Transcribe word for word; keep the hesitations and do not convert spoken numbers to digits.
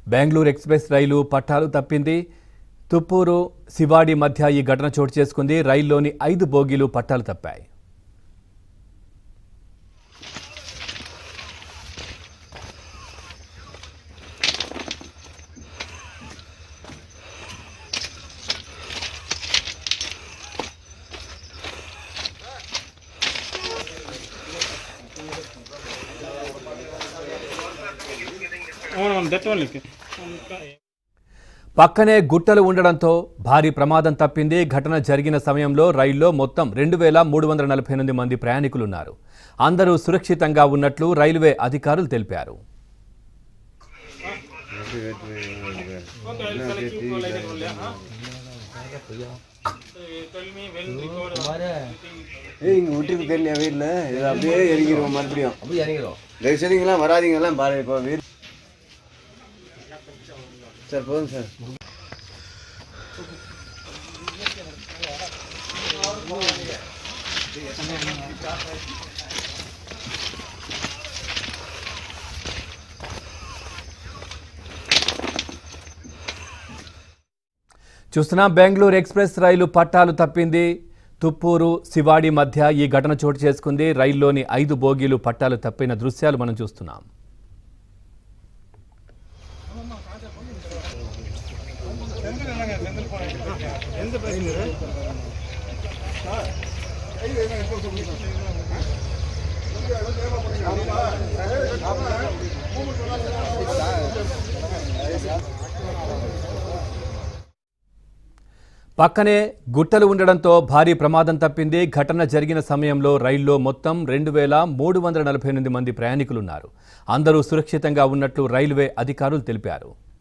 Bengaluru express రైలు పట్టాలు తప్పింది. తుప్పూరు శివాడి మధ్య ఈ ఘటన చోటు చేసుకుంది. రైల్లోని ఐదు బోగీలు పట్టాలు తప్పాయి. పక్కనే గుట్టలు ఉండడంతో భారీ ప్రమాదం తప్పింది. ఘటన జరిగిన సమయంలో రైల్లో మొత్తం రెండు వేల మూడు వందల నలభై ఎనిమిది మంది ప్రయాణికులున్నారు. అందరూ సురక్షితంగా ఉన్నట్లు రైల్వే అధికారులు తెలిపారు. సార్ పోదు సార్ చూస్తున్నా బెంగళూరు ఎక్స్‌ప్రెస్ రైలు పట్టాలు తప్పింది. తుప్పూరు శివాడి మధ్య ఈ ఘటన చోటు చేసుకుంది. రైల్లోని ఐదు బోగీలు పట్టాలు తప్పిన దృశ్యాలు మనం చూస్తున్నాం. పక్కనే గుట్టలు ఉండడంతో భారీ ప్రమాదం తప్పింది. ఘటన జరిగిన సమయంలో రైల్లో మొత్తం రెండు వేల మూడు వందల నలభై ఎనిమిది మంది ప్రయాణికులున్నారు. అందరూ సురక్షితంగా ఉన్నట్లు రైల్వే అధికారులు తెలిపారు.